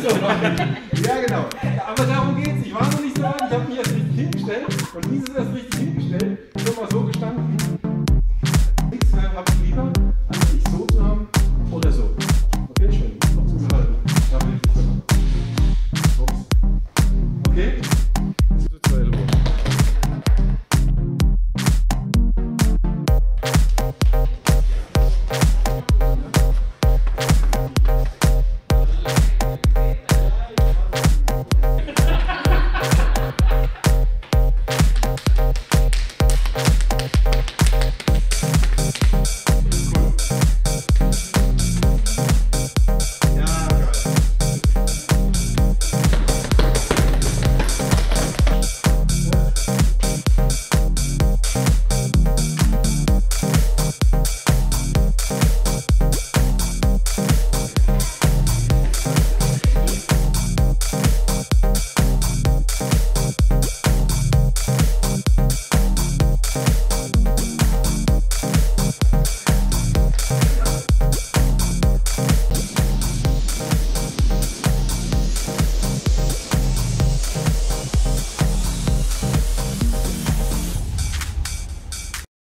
Ja, genau. Aber darum geht es. Ich war noch nicht so weit, ich habe mich erst richtig hingestellt und dieses erst richtig hingestellt.